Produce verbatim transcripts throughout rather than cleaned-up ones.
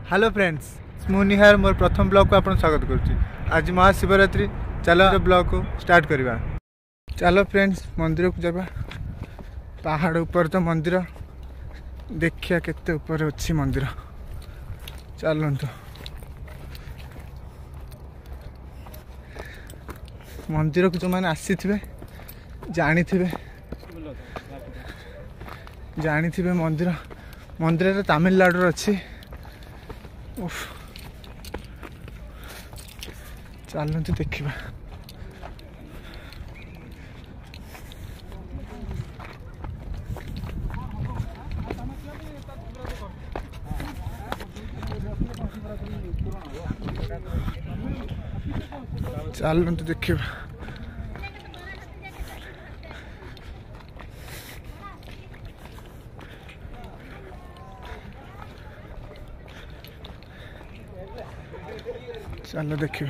Hello friends, मु निहार मोर प्रथम blog को आपन स्वागत करुच्ची। आज महाशिवरात्रि, चलो ब्लॉग को स्टार्ट करवा। चलो फ्रेंड्स, मंदिर को जाबा। पहाड़ ऊपर तो मंदिर, देखिया केते ऊपर अच्छी मंदिर। चलतु मंदिर को जो मैंने आसी थे जानी थे जानी थे मंदिर मंदिर तमिलनाडु अच्छी। चलते देखा। चलते देखा। चलो देखिए।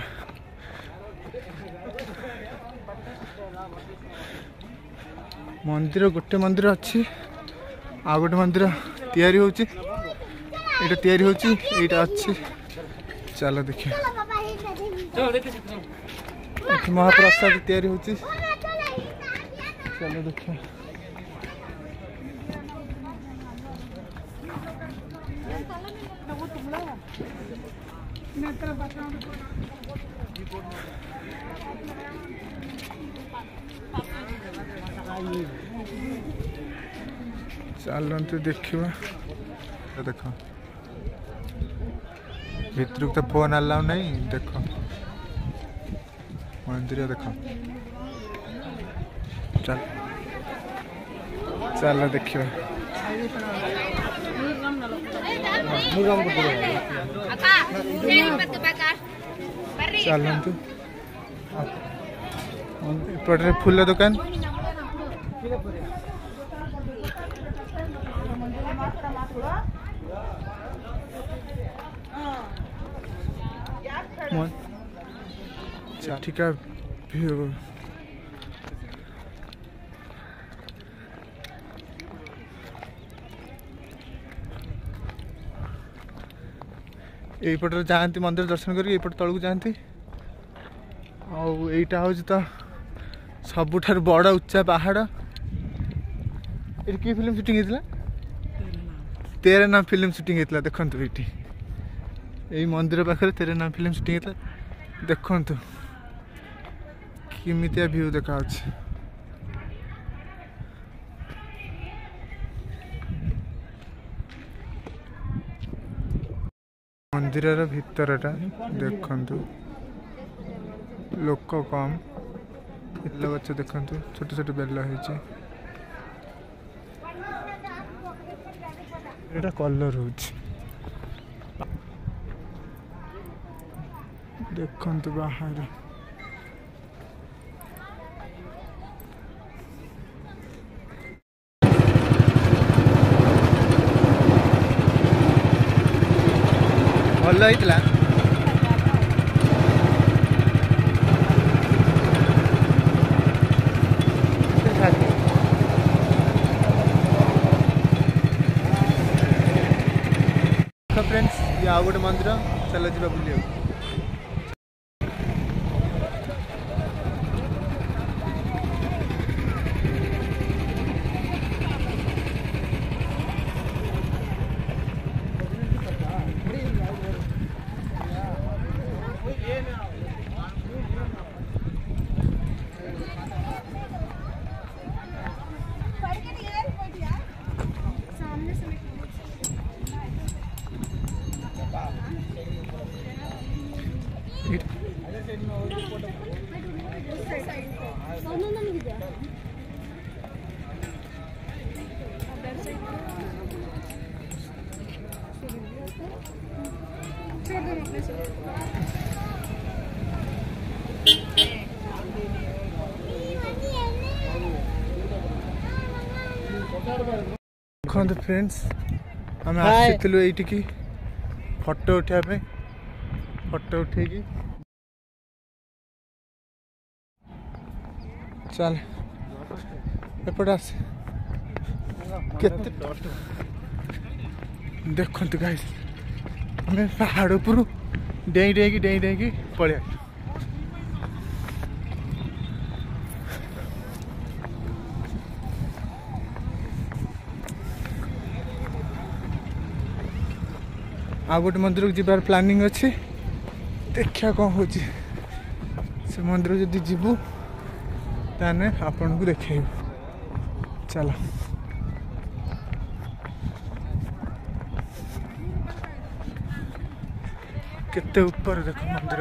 मंदिर गोटे मंदिर अच्छी, आ गोटे मंदिर तैयारी होची। एटा तैयारी होची, एटा अच्छी। चलो देखिए। महाप्रसाद तैयारी होची। चलो देखिए। चलते देखा। देख भितर तो फोन अलाउ नहीं। देख मंदिर देख। चल चल देखिए। चलतु एपटे फूल दुकान। ठीक है। यपटे जाती मंदिर दर्शन कर तलू जाती। आईटा हूँ तो सबुठार बड़ उच्चा पहाड़। ये कि फिल्म शूटिंग होता? तेरे नाम फिल्म शूटिंग होता। देखु ये यही मंदिर पाखे तेरे नाम फिल्म शूटिंग होता। देखु किमितिया व्यू देखा। मंदिर भितरटा देखु, लोक कम। बेल गच देखु, छोट छोट बेल हो। कलर हो देखु बाहर। भल होता। फ्रेंड्स, ये आ गोटे मंदिर। चल जा बुलिया। देखते फ्रेंड्स, आम आसीलु ये फोटो उठाइबे। फोटो उठे चल एपटे आस। देखते गाइस आम पहाड़ उपरू डेई डेई डेई डेई पलि आस आ गोटे मंदिर को जीवार प्लानिंग अच्छी देखा कौन हो से मंदिर जदि जीवु ताने आपन को देखे चलो केते ऊपर देखो मंदिर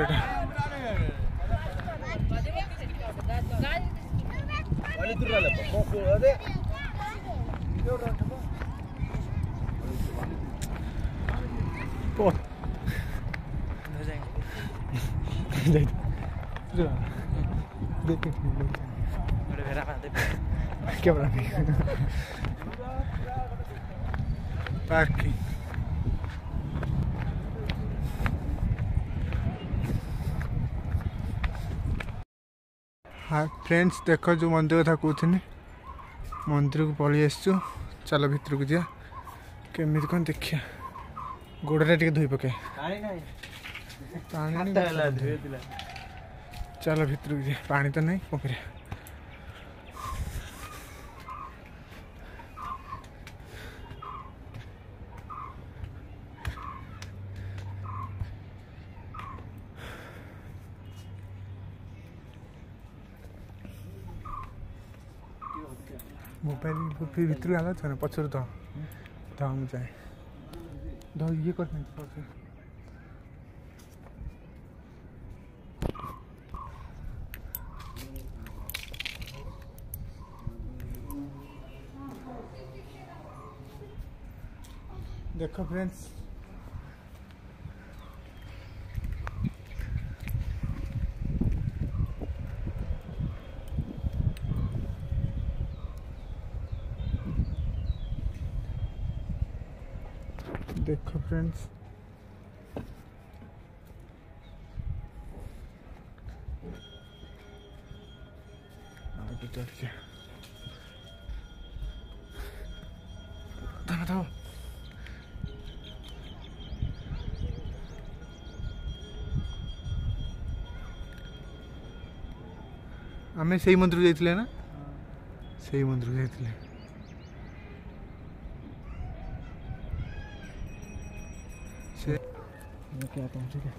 क्या पार्किंग हाँ फ्रेंड्स देख जो मंदिर कथा कहते मंदिर को पलि आसचु चलो भितर को जा केमी कौन देखिया गोड़ा टे धोई पके चलो भितर को जा पानी तो नहीं कौन कर मोबाइल फिर भीतर आला था ना पछर तो तो हम जाए दो ये कर नहीं पछर देखो फ्रेंड्स देखो फ्रेंड्स आगे चल के बताओ बताओ आमे सही मंदिर जाइथिले ना सही मंदिर जाइथिले से क्या पहुंच गया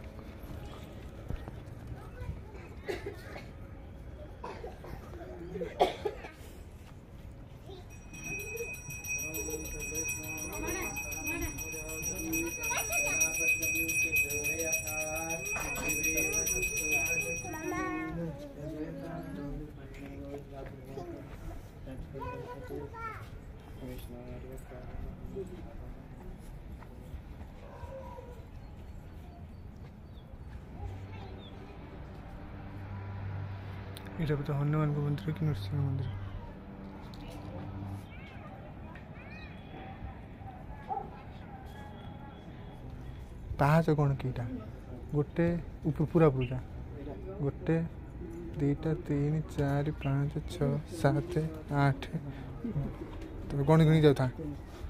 ये तो हनुमान को मंदिर कि नरसिंह मंदिर पाहाच कौन कीटा गोटे पूरा पूरा गोटे दुईटा तीन चार पाँच छः सात आठ तो गणी गणी जाऊ था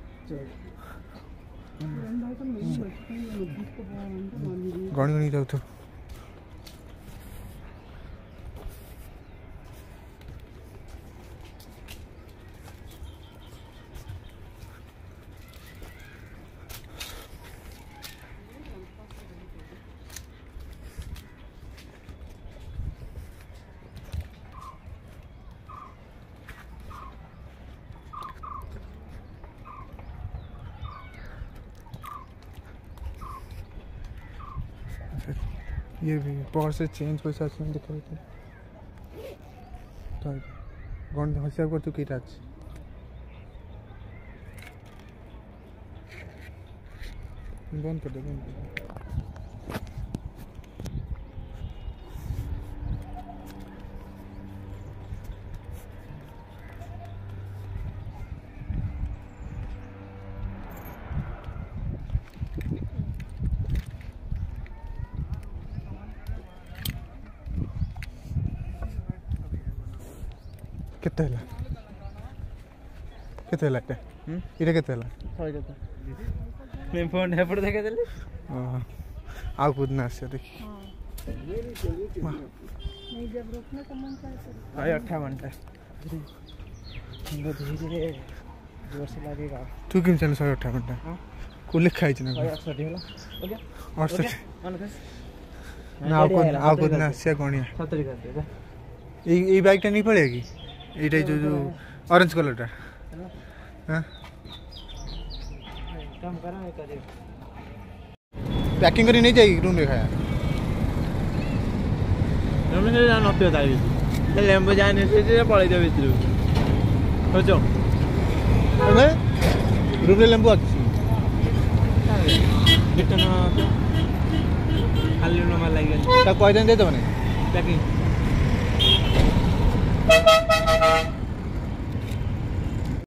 गणी गणी जाऊ तो ये भी पर से चेंज पैसा देखा तो गण हिसाब कर तू कईटा अच्छे बंद कर दे बंद कर दे केते हला केते हला इटा इटा केते हला मैं फोन हेपड़ देखे देले आउ खुद ना से देखी नहीं जब रोकने का मन करता भाई अट्ठावन टा धीरे धीरे जोर से लगेगा तू किन चल सौ अट्ठावन टा को लिखा है ना अड़सठ होला हो गया अड़सठ अनकस ना आउ खुद आउ खुद ना से कोनिया सत्तर कर दे ये ये बाइक टा नहीं पड़ेगी ये जो जो ऑरेंज कलर टा हां काम करा है करे पैकिंग करी नहीं जाएगी रूम में खाया रूम में जान नथियो ताई से लेम्बो जाने से से पळै दे भितर होचो अरे रूम में लेंबू अच्छी कितना खाली नो मार लागे ता कोई दिन दे दो ने पैकिंग